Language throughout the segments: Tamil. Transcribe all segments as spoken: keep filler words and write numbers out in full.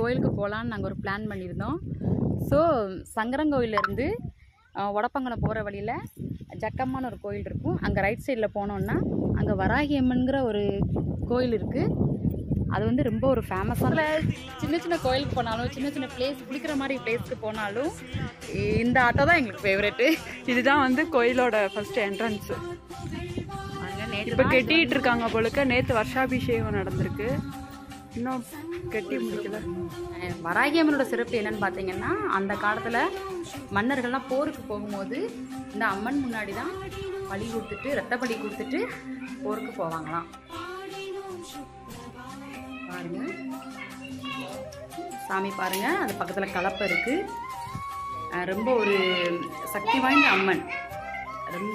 கோயிலுக்கு போகலான்னு நாங்கள் ஒரு பிளான் பண்ணியிருந்தோம். ஸோ சங்கரங்கோயிலேருந்து ஒடப்பங்கலம் போகிற வழியில் ஜக்கம்மான்னு ஒரு கோயில் இருக்கும். அங்கே ரைட் சைடில் போனோன்னா அங்கே வராகி அம்மன்கிற ஒரு கோயில் இருக்குது. அது வந்து ரொம்ப ஒரு ஃபேமஸான சின்ன சின்ன கோயிலுக்கு போனாலும் சின்ன சின்ன பிளேஸ் குளிக்கிற மாதிரி பிளேஸ்க்கு போனாலும் இந்த ஆட்டோ தான் எங்களுக்கு ஃபேவரெட்டு. இதுதான் வந்து கோயிலோட ஃபர்ஸ்ட் என்ட்ரன்ஸு. இப்போ கெட்டிகிட்டு இருக்காங்க போலுக்க. நேற்று வருஷாபிஷேகம் நடந்திருக்கு, இன்னும் கெட்டி முடிக்கல. வராகி அம்மனோட சிறப்பு என்னன்னு பார்த்தீங்கன்னா, அந்த காலத்தில் மன்னர்கள்லாம் போருக்கு போகும்போது இந்த அம்மன் முன்னாடி தான் பலி கொடுத்துட்டு ரத்த பலி கொடுத்துட்டு போருக்கு போவாங்களாம். பாருங்க சாமி பாருங்க, அது பக்கத்தில் கலப்பை இருக்கு. ரொம்ப ஒரு சக்தி வாய்ந்த அம்மன். ரொம்ப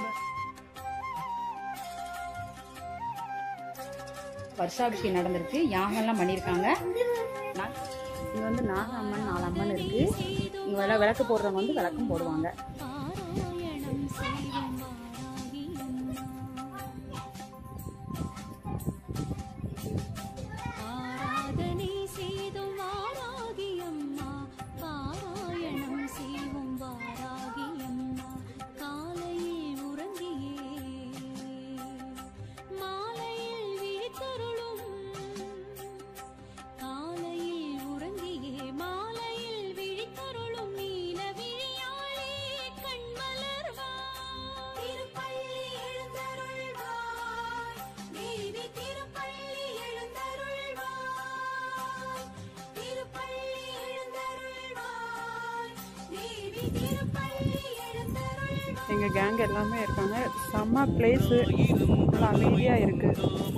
வருஷாபிஷேகம் நடந்திருக்கு, யாகம்லாம் பண்ணியிருக்காங்க. இங்கே வந்து நாக அம்மன் நாலு அம்மன் இருக்கு. இங்கே விள விளக்கு போடுறவங்க வந்து விளக்கும் போடுவாங்க. எங்கள் கேங் எல்லாமே இருக்காங்க. செம்ம பிளேஸு, நல்லா அமைதியாக இருக்குது.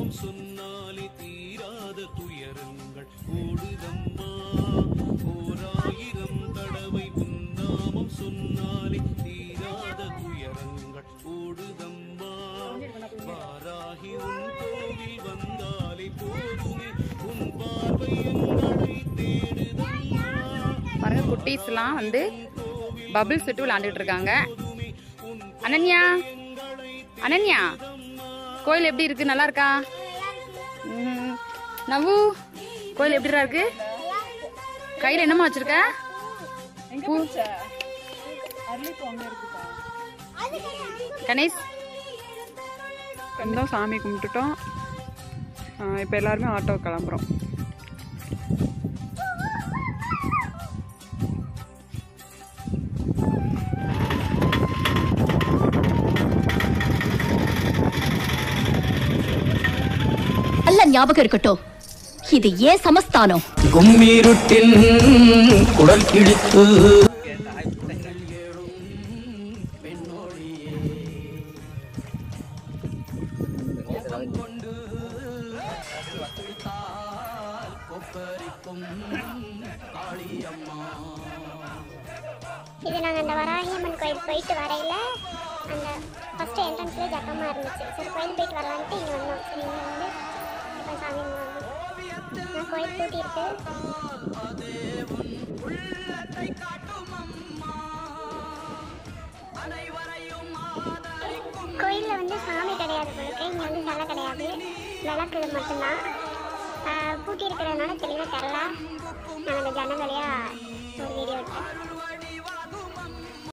பாருங்க, குட்டீஸ்லாம் வந்து பபிள்ஸ் விட்டு விளையாண்டுட்டு இருக்காங்க. அனன்யா அனன்யா கோயில் எப்படி இருக்கு? நல்லா இருக்கா? நவு கோயில் எப்படிடா இருக்கு? கையில் என்னமா வச்சிருக்க? கணேஷ் வந்தோம், சாமி கும்பிட்டுட்டோம். இப்போ எல்லாருமே ஆட்டோ கிளம்புறோம். ஞாபகம் இருக்கட்டும், இது ஏன் சமஸ்தானம். கும்மிருட்டின் குடல் கிழித்து இது நாங்கள் அந்த வராகி அம்மன் கோயில் போயிட்டு வரையில அந்த ஃபர்ஸ்ட் என்ட்ரன்ஸ்லேயே ஜக்கமாக இருந்துச்சு. சரி கோயில் போயிட்டு வரலான்ட்டு இங்கே வந்தோம். சரி இங்கே வந்து இப்போ சாமி நான் கோயில் கூட்டியிருக்கு. கோயிலில் வந்து சாமி கிடையாது போலுக்கு, இங்கே வந்து சிலை கிடையாது, விளக்கு மட்டும்தான். பூட்டி இருக்கிறதுனால தெளிவாக தெரில. நாங்கள் அந்த ஜன்னல் வழியாக